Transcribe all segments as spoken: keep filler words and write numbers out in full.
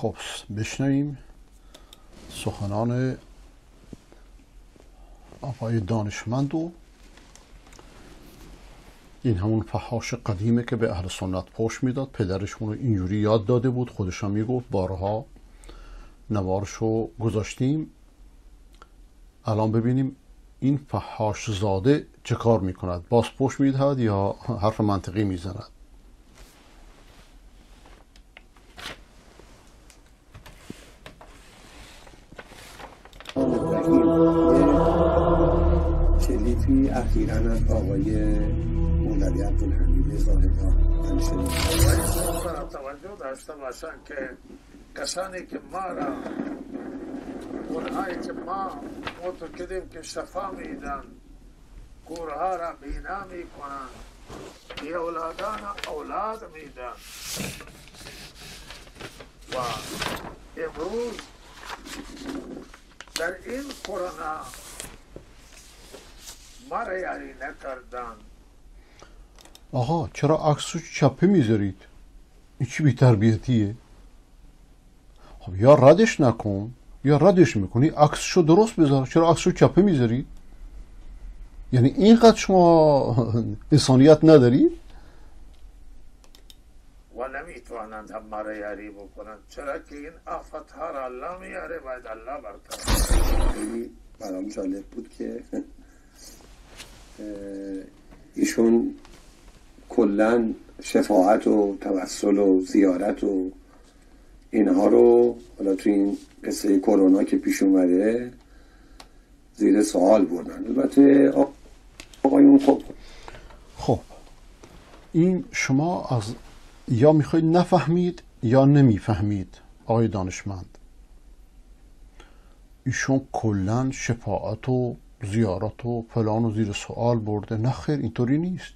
خب بشنویم سخنان آقای دانشمند. و این همون فحاش قدیمه که به اهل سنت پشت میداد. پدرشون رو اینجوری یاد داده بود، خودش هم میگفت، بارها نوارشو گذاشتیم. الان ببینیم این فحاش زاده چه کار میکند، باز پشت میدهد یا حرف منطقی میزند. کلیپی اخیراً از آقای مولوی عبدالحمید زاهدان من شنیدم. باید توجه داشته باشن که کسانی که ما را اونهایی که ما معتقدیم که شفا میدن کورها را بینا میکنن، ای اولادان اولاد میدن و امروز در این کرونا ما را یاری نکردن. آقا چرا عکسو چپه میذارید؟ این چی بی‌تربیتیه؟ خب یا ردش نکن یا ردش میکنی، عکسشو درست بذار. چرا عکسشو چپه میذاری؟ یعنی اینقدر شما انسانیت نداری؟ و نمیتوانند هم ما را یاری بکنند، چرا که این آفت ها را الله میاره، باید الله برطرف. خیلی برام جالب بود که ایشون کلن شفاعت و توسل و زیارت و اینها رو حالا تو این قصه کرونا که پیش اومده زیر سوال بردن. البته آقایون خب خب این شما از یا میخواید نفهمید یا نمیفهمید. آقای دانشمند، ایشون کلن شفاعت و زیارت و فلان و زیر سوال برده. نه خیر، اینطوری نیست.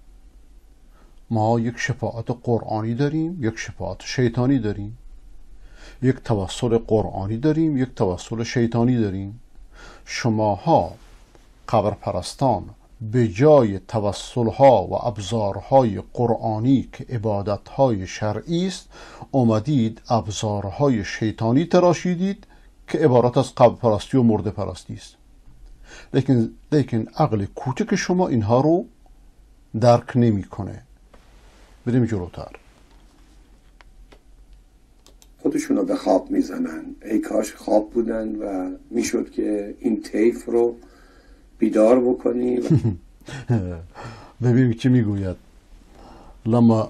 ما یک شفاعت قرآنی داریم، یک شفاعت شیطانی داریم. یک توسل قرآنی داریم، یک توسل شیطانی داریم. شماها قبر پرستان به جای توسلها و ابزارهای قرآنی که عبادتهای شرعی است، اومدید ابزارهای شیطانی تراشیدید که عبارت از قبر پرستی و مرده پرستی است. لیکن لیکن عقل کوچک شما اینها رو درک نمیکنه. بریم جلوتر. خودشون رو به خواب میزنن. ای کاش خواب بودن و میشد که این طیف رو بیدار بکنی. ببینیم چی میگوید. لما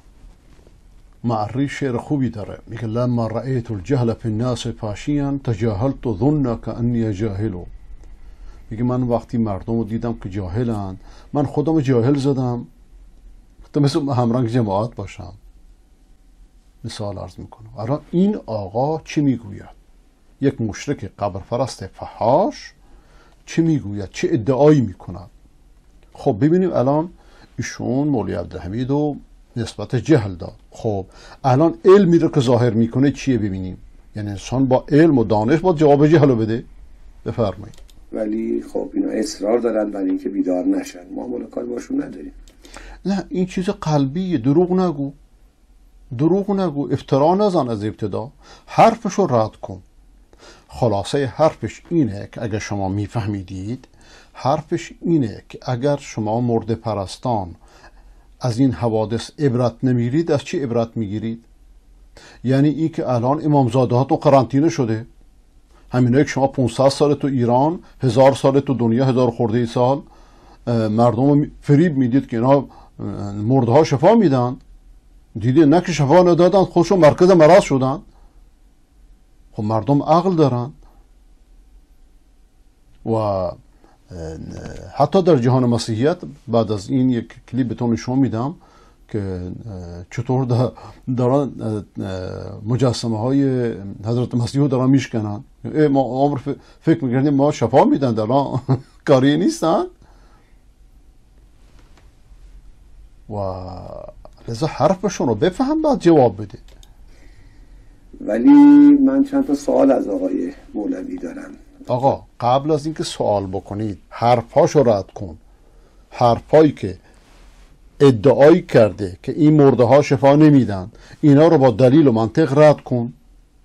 معری شعر خوبی داره، میگه لما رأیت الجهل فی الناس فاشیا تجاهلت ظن کأنی جاهلو. میگه من وقتی مردم رو دیدم که جاهلن، من خودم جاهل زدم تا مثل همرنگ جماعت باشم. مثال عرض میکنم. الان این آقا چی میگوید؟ یک مشرک قبر پرست فحاش چی میگوید؟ چه ادعایی میکند؟ خب ببینیم الان ایشون مولوی عبدالحمید رو نسبت جهل داد. خب الان علمی رو که ظاهر میکنه چیه؟ ببینیم. یعنی انسان با علم و دانش باید جواب جهل رو بده. بفرمایید. ولی خب اینا اصرار دارن برای اینکه بیدار نشن. ما ملاقات باشون نداریم. نه این چیز قلبیه. دروغ نگو، دروغ نگو، افترا نزن. از ابتدا حرفشو رد کن. خلاصه حرفش اینه که اگر شما میفهمیدید، حرفش اینه که اگر شما مرده پرستان از این حوادث عبرت نمیگیرید، از چی عبرت میگیرید؟ یعنی این که الان امامزاده ها تو قرنطینه شده، همینایی که شما پانصد سال تو ایران، هزار سال تو دنیا، هزار خورده سال مردم فریب میدید که اینا مرده ها شفا میدن. دیدی نه که شفا ندادن، خودشون مرکز مرض شدن. خب مردم عقل دارن و حتی در جهان مسیحیت بعد از این یک کلیپ بهتون نشون میدم که چطور دارن مجسمه های حضرت مسیح رو دارن میشکنن. ما عمر فکر میکردیم ما شفا میدن، در الان کاری نیستن. و لذا حرفشون رو بفهم بعد جواب بده. ولی من چند تا سوال از آقای مولوی دارم. آقا قبل از اینکه سوال بکنید حرفاشو رد کن. حرفایی که ادعایی کرده که این مرده ها شفا نمیدن، اینا رو با دلیل و منطق رد کن.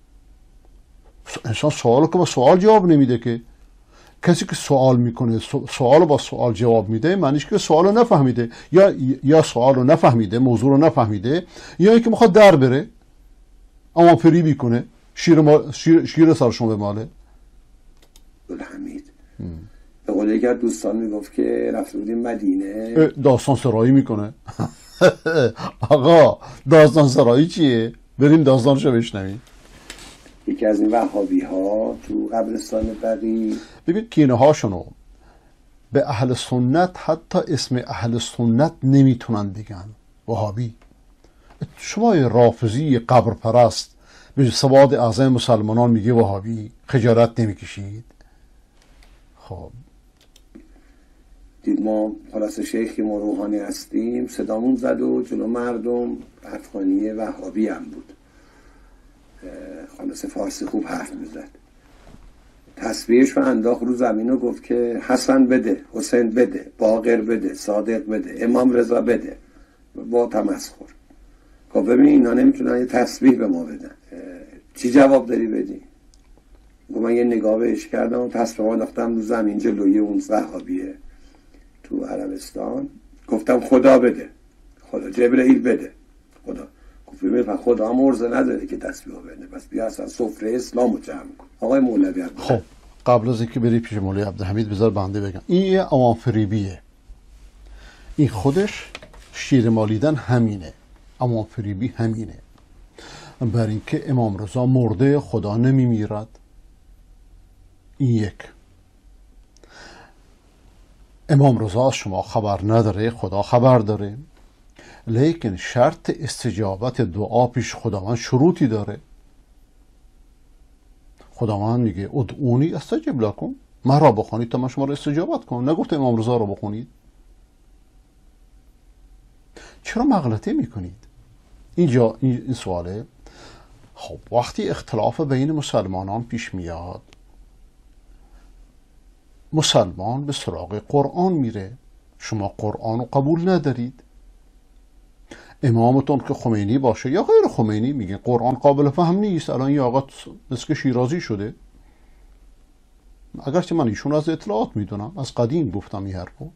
انسان سوالو که با سوال جواب نمیده که. کسی که سوال میکنه سوال با سوال جواب میده معنیش که سوالو نفهمیده، یا یا سوالو نفهمیده، موضوع رو نفهمیده، یا اینکه میخواد در بره اما فریبی کنه، شیر, ما... شیر... شیر سرشون به ماله. حمید به قول یکی از دوستان میگفت که رفته بودیم مدینه، داستان سرایی میکنه. آقا داستان سرایی چیه؟ بریم داستانشو بشنویم. یکی از این وهابی ها تو قبرستان بقیع، ببین کینه هاشونو به اهل سنت حتی اسم اهل سنت نمیتونن بگن، وهابی. شما رافضی قبر پرست به سواد اعظم مسلمانان میگه وهابی، خجالت نمیکشید؟ خب دید ما خلاص شیخی ما روحانی هستیم، صدامون زد و جلو مردم افغانی وهابی هم بود، خلاص فارسی خوب حرف میزد، تسبیحش رو انداخت رو زمین و گفت که حسن بده، حسین بده، باقر بده، صادق بده، امام رضا بده، با تمسخر. گفت ببین اینا نمیتونن یه تسبیح به ما بدن، چی جواب داری بدی؟ گفت من یه نگاه بهش کردم و تسبیح انداختم رو زمین جلوی اون وهابیه تو عربستان، گفتم خدا بده، خدا جبرئیل بده، خدا. گفت ببین خدا هم عرضه نداره که تسبیح بده، بس بیا اصلا سفره اسلام رو جمع کن. آقای مولوی عبدالحمید، خب قبل از اینکه بری پیش مولوی عبدالحمید بذار بنده بگم این یه عوام فریبیه، این خودش شیر مالیدن همینه، عوام فریبی همینه. بر اینکه امام رضا مرده، خدا نمی میرد، این یک. امام رضا شما خبر نداره، خدا خبر داره، لیکن شرط استجابت دعا پیش خداوند شروطی داره. خداوند میگه ادعونی استجب لکم، من را بخونید تا من شما را استجابت کنم، نگفت امام رضا را بخونید. چرا مغلطه میکنید؟ اینجا این سواله. خب وقتی اختلاف بین مسلمانان پیش میاد، مسلمان به سراغ قرآن میره، شما قرآن رو قبول ندارید، امامتون که خمینی باشه یا غیر خمینی میگه قرآن قابل فهم نیست. الان یه آقا مثل شیرازی شده، اگرچه من ایشون از اطلاعات میدونم، از قدیم گفتم این حرفو.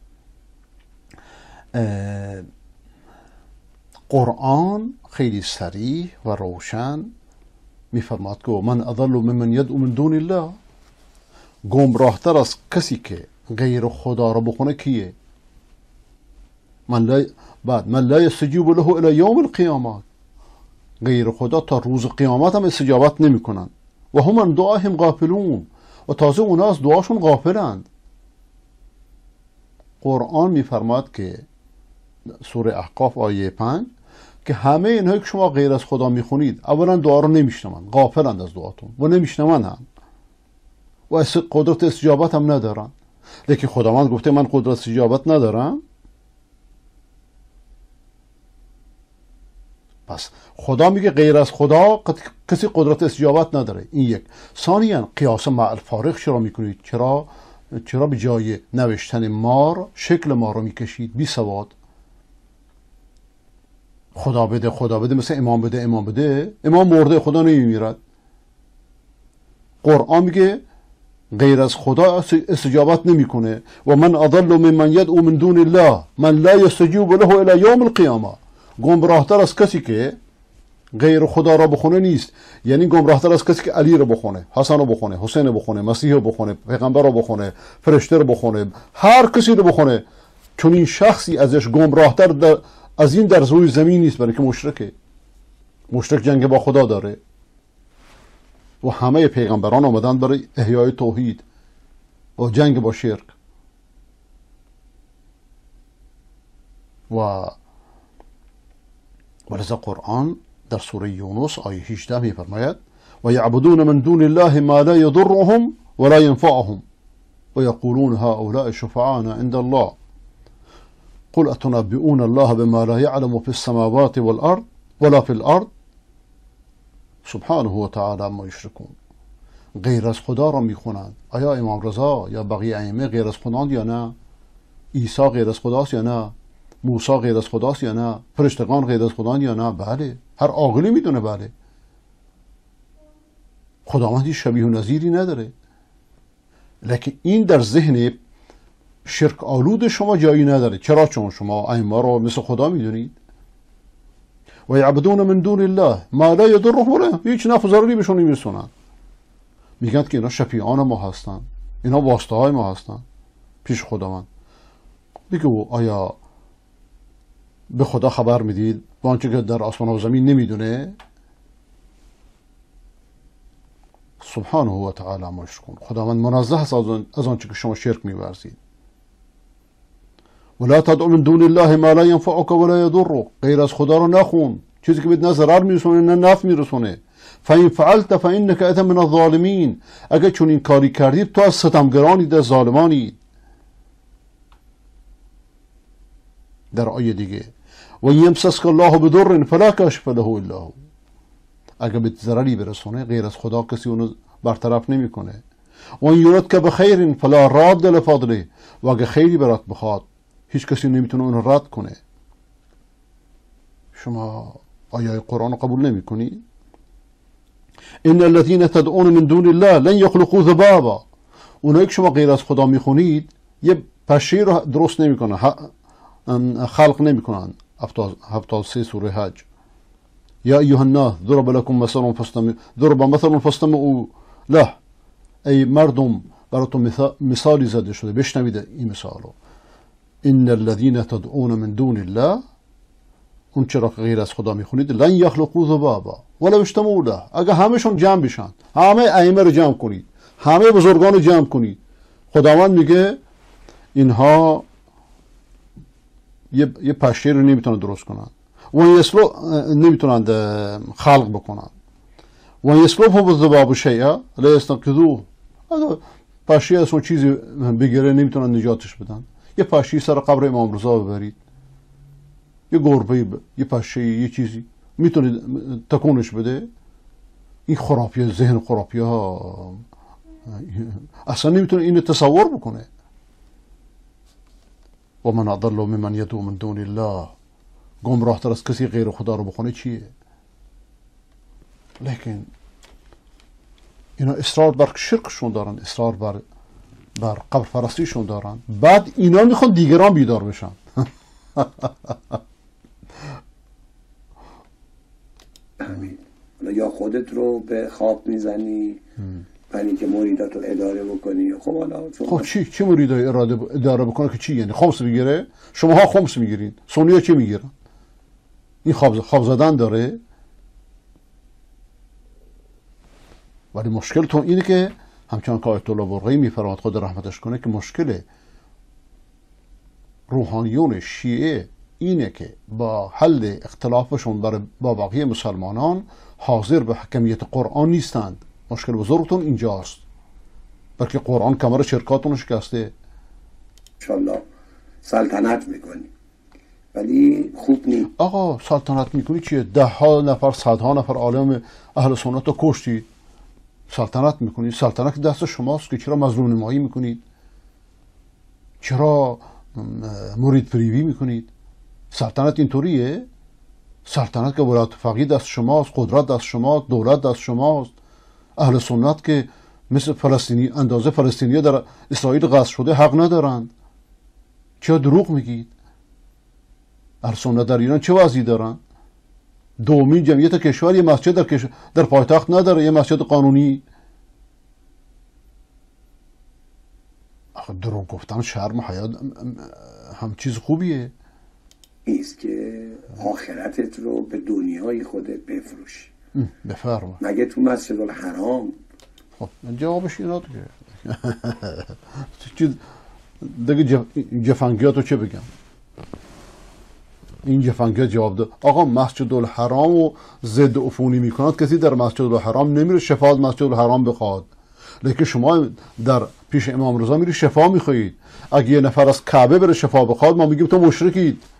قرآن خیلی صریح و روشن میفرماد که من اضل ممن یدعو من دون الله، گمراهتر از کسی که غیر خدا رو بخونه کیه؟ من لا بعد من لا یستجیب له الی یوم القیامه، غیر خدا تا روز قیامت هم استجابت نمی کنن. و هم من دعاهم غافلون، و تازه اونا از دعاشون غافلند. قرآن میفرماد که سوره احقاف آیه پنج که همه اینهایی که شما غیر از خدا میخونید اولا دعا رو نمیشنون، غافلند از دعاتون و نمیشنون هم و قدرت استجابت هم ندارن. لیکن خداوند گفته من قدرت استجابت ندارم. پس خدا میگه غیر از خدا کسی قدرت استجابت نداره. این یک. ثانیاً قیاس مع الفارق چرا میکنید؟ چرا چرا به جای نوشتن مار شکل ما رو میکشید؟ بی سواد. خدا بده خدا بده مثل امام بده امام بده، امام مرده خدا نمیمیرد. قرآن میگه غیر از خدا استجابت نمیکنه. و من اضل ممن یدعو من دون الله من لا یستجیب له الی یوم القیامه، گمراهتر از کسی که غیر خدا را بخونه نیست. یعنی گمراهتر از کسی که علی رو بخونه، حسن رو بخونه، حسین رو بخونه، مسیح رو بخونه، پیغمبر رو بخونه، فرشته رو بخونه، هر کسی رو بخونه. چون این شخصی ازش گمراهتر در از این در روی زمین نیست، برای که مشرکه. مشرک جنگ با خدا داره و همه پیغمبران آمدن برای احیای توحید و جنگ با شرک. و ولذا قرآن در سوره یونس آیه هجده می فرماید و یعبدون من دون الله ما لا یضرهم ولا ينفعهم و یقولون هؤلاء شفعانا عند الله قل اتنبئون الله بما لا يعلم في السماوات والارض ولا في الارض سبحانه و تعالی عما یشركون. غیر از خدا را میخونند. آیا امام رضا یا بقیه ائمه غیر از خداند یا نه؟ عیسی غیر از خداست یا نه؟ موسی غیر از خداست یا نه؟ فرشتگان غیر از خداند یا نه؟ بله، هر عاقلی میدونه بله. خداوند هیچ شبیه و نظیری نداره. لکن این در ذهن شرک آلود شما جایی نداره. چرا؟ چون شما ائمه رو مثل خدا میدونید. و یعبدون من دون الله ما لا یضرهم ولا هیچ نفع و ضرری بهشون نمیرسونن. میگن که اینا شفیعان ما هستن، اینا واسطه های ما هستن پیش خداوند. بگو آیا به خدا خبر میدید با آنچه که در آسمان و زمین نمیدونه؟ سبحانه و تعالی مشکون. خداوند منزه است از آنچه که شما شرک می‌ورزید. ولا تدع من دون الله ما لا ينفعك ولا يضرك. غیر از خدا رو نخون چیزی که بهت نه ضرر میرسونه نه نفع میرسونه. فإن فعلت فإنك أنت من الظالمين. اگر چون این کاری کردید تو از ستمگرانید، از ظالمانید. در آیه دیگه و یمسسک الله بضر فلا کاشف له الا هو. اگر به ضرری برسونه غیر از خدا کسی اونو برطرف نمیکنه. و ان یردک بخیر فلا راد لفضله. و اگر خیری برات بخواد هیچ کسی نمیتونه اون رد کنه. شما آیه قرآن قبول نمیکنی؟ ان الذين تدعون من دون الله لن يخلقوا ذبابا. اونایی که شما غیر از خدا میخونید یه پشه رو درست نمیکنن، خلق نمیکنن. هفتاد و سه سوره حج. یا ایها الناس ضرب لكم مثل فاستمعوا ضرب مثل فاستمعوا له. ای مردم براتون مثالی زده شده بشنوید این مثالو. ان الذين تدعون من دون الله، اون چرا غیر از خدا میخونید، لن یخلقوا ذبابا ولو اجتمعوا له. اگه همشون جمع بشن، همه ائمه رو جمع کنید، همه بزرگان رو جمع کنید، خداوند میگه اینها یه یه پشه رو نمیتونن درست کنن. و یسلو نمیتونن خلق بکنن. و یسلوهم الذباب شیئا لا یستنقذوه. اگه پشه از اون چیزی بگیره نمیتونن نجاتش بدن. یه پشه سر قبر امام رضا ببرید، یه گربه، یه پشه، یه چیزی میتونه تکونش بده. این خرافی ذهن خرافی ها اصلا نمیتونه اینو تصور بکنه. و من اضل ممن یدعو من دون الله. گمراه تر از کسی غیر خدا رو بخونه چیه؟ لیکن اینا اصرار بر شرکشون دارن، اصرار بر بر قبر پرستیشون دارن. بعد اینا میخوان دیگران بیدار بشن. همین. یا خودت رو به خواب میزنی برای که مریدات رو اداره بکنی. خب حالا خب چی چی مریدای اراده اداره بکنه که چی؟ یعنی خمس بگیره؟ شماها خمس میگیرین، سنی‌ها چی میگیرن؟ این خواب خواب زدن داره. ولی مشکل تو اینه که همچنان که آیت الله برقی میفرماد خدا رحمتش کنه که مشکل روحانیون شیعه اینه که با حل اختلافشون برای با باقی مسلمانان حاضر به حکمیت قرآن نیستند. مشکل بزرگتون اینجاست، بلکه قرآن کمر شرکاتون شکسته. انشالله سلطنت میکنی ولی خوب نیست. آقا سلطنت میکنی چیه؟ ده ها نفر صدها نفر عالم اهل سنت رو کشتی، سلطنت میکنی؟ سلطنت دست شماست که چرا مظلوم نمایی میکنید؟ چرا مرید فریبی میکنید؟ سلطنت اینطوریه؟ سلطنت که ولایت فقیه دست شماست، قدرت دست شماست، دولت دست شماست. اهل سنت که مثل فلسطینی اندازه فلسطینی در اسرائیل غصب شده حق ندارند. چرا دروغ میگید؟ اهل سنت در ایران چه وضعی دارن؟ دومین جمعیت کشور یه مسجد در, کش... در پایتخت نداره، یه مسجد قانونی. آخه دروغ گفتن شرم و حیا هم چیز خوبیه. نیست که آخرتت رو به دنیای خودت بفروشی. بفرما. مگه تو مسجد الحرام؟ خب جوابش اینا دیگه. چیز دیگه جف... جفنگیاتو چه بگم؟ این جفنگیات جواب ده. آقا مسجد الحرام و ضد عفونی میکنند، کسی در مسجد الحرام نمیره شفاعت مسجد الحرام بخواد. لیکن شما در پیش امام رضا میری شفا میخواهید. اگه یه نفر از کعبه بره شفا بخواد ما میگیم تو مشرکید.